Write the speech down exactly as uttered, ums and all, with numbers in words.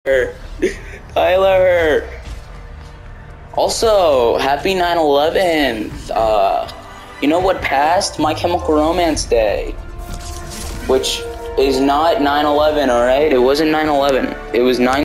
Tyler. Also, happy nine eleven. Uh, you know what passed? My Chemical Romance Day, which is not nine eleven. All right, it wasn't nine eleven. It was nine.